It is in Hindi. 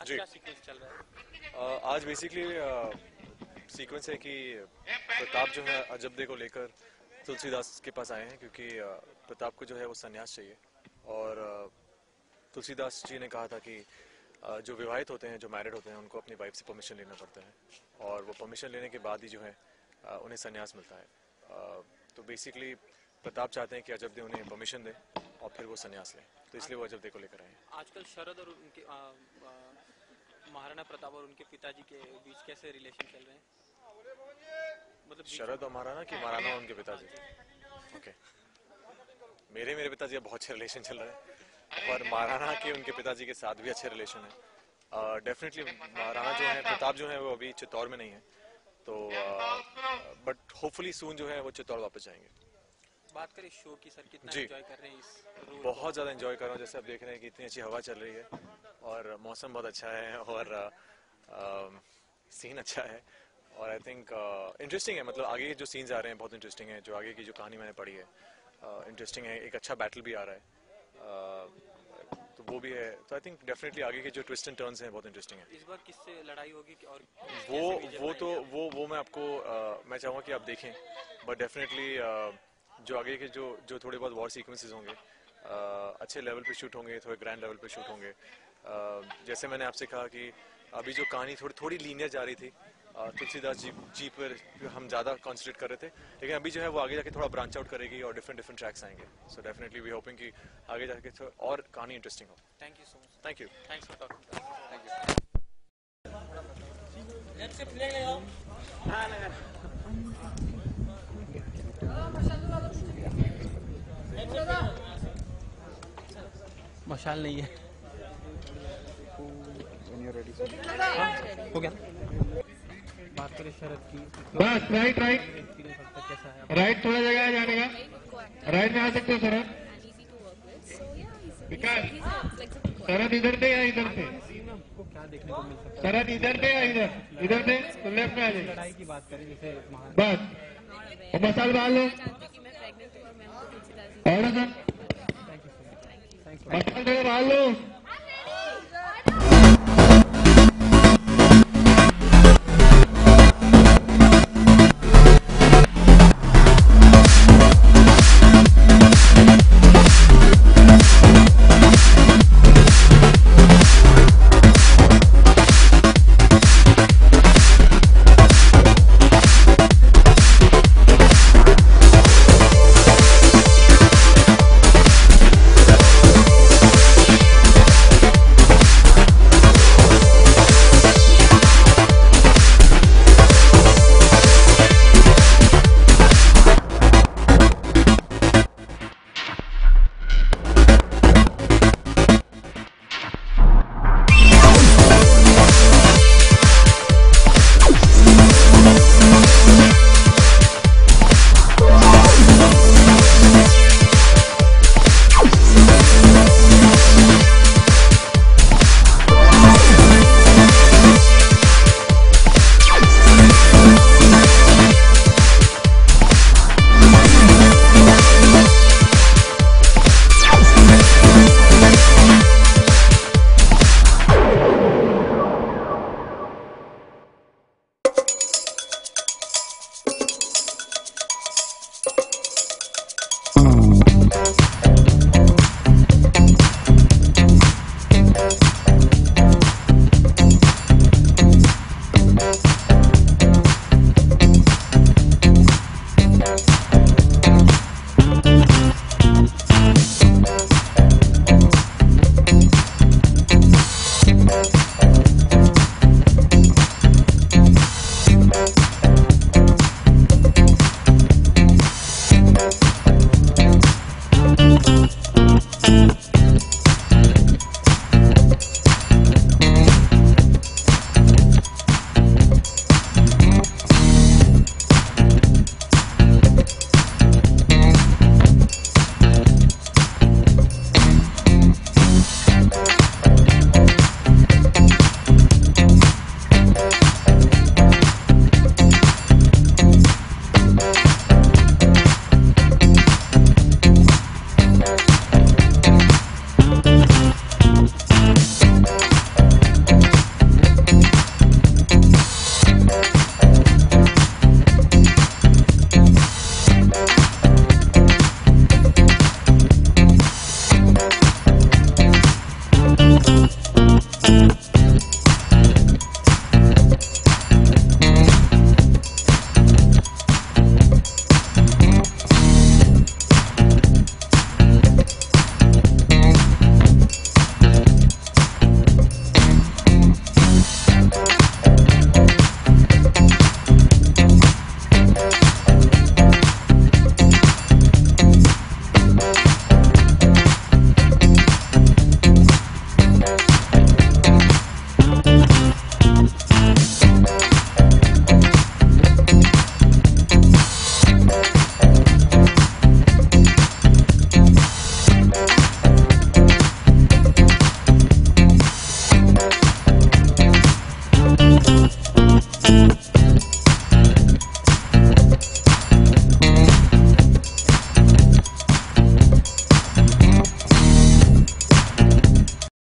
आज क्या सीक्वेंस चल रहा है? आज बेसिकली सीक्वेंस है कि प्रताप जो है अजब्दे को लेकर तुलसीदास के पास आए हैं, क्योंकि प्रताप को जो है वो संन्यास चाहिए। और तुलसीदास जी ने कहा था कि जो विवाहित होते हैं, जो मैरिड होते हैं, उनको अपनी वाइफ से परमिशन लेना पड़ता है, और वो परमिशन लेने के बाद ही जो है उन्हें संन्यास मिलता है। तो बेसिकली प्रताप चाहते हैं कि अजब्दे उन्हें परमिशन दें और फिर वो संन्यास लें, तो इसलिए वो अजब्दे को लेकर आए हैं। आजकल शरद और उनके महाराणा प्रताप और उनके पिताजी के बीच कैसे रिलेशन चल रहे हैं? मतलब शरद और महाराणा कि महाराणा और उनके पिताजी? ओके, मेरे पिताजी का बहुत अच्छा रिलेशन चल रहा है, और महाराणा के उनके पिताजी के साथ भी अच्छे रिलेशन है। डेफिनेटली महाराणा जो है, प्रताप जो है वो अभी चित्तौड़ में नहीं है, तो बट होपफुली सून जो है वो चित्तौड़ वापस जाएंगे। बात करें शो की, सर कितना जी, एंजॉय कर रहे हैं इस रोल? बहुत ज़्यादा एंजॉय कर रहा हूँ। जैसे आप देख रहे हैं कि इतनी अच्छी हवा चल रही है और मौसम बहुत अच्छा है, और सीन अच्छा है, और आई थिंक इंटरेस्टिंग है। मतलब आगे जो सीन्स आ रहे हैं बहुत इंटरेस्टिंग है, जो आगे की जो कहानी मैंने पढ़ी है इंटरेस्टिंग है। एक अच्छा बैटल भी आ रहा है, तो वो भी है। तो आई थिंक डेफिनेटली आगे के जो ट्विस्ट एंड टर्न्स हैं बहुत इंटरेस्टिंग है। इस बार किससे लड़ाई होगी और वो मैं आपको मैं चाहूँगा कि आप देखें, बट डेफिनेटली जो आगे के जो थोड़े बहुत वॉर सीक्वेंसेस होंगे अच्छे लेवल पे शूट होंगे, थोड़े ग्रैंड लेवल पे शूट होंगे। जैसे मैंने आपसे कहा कि अभी जो कहानी थोड़ी लीनियर जा रही थी, तुलसीदास जी पर हम ज़्यादा कॉन्सेंट्रेट कर रहे थे, लेकिन अभी जो है वो आगे जाके थोड़ा ब्रांच आउट करेगी और डिफरेंट ट्रैक्स आएंगे। सो डेफिनेटली वी होपिंग कि आगे जाके और कहानी इंटरेस्टिंग हो। Thank you so much. Thank you. Thanks for talking. Thank you. मशाल नहीं है। हो गया। बात करें शरद की, बस राइट राइट थोड़ा जगह है जाने का, राइट में आ सकते हो शरद। विकास, शरद इधर से या इधर से? को क्या देखने को मिल सकता है? शरद इधर से या इधर से? तो लेफ्ट में आ जाए। लड़ाई की बात करें जैसे बस और मसाल डाल लो। और सर थैंक यू। मसाल डाल लो।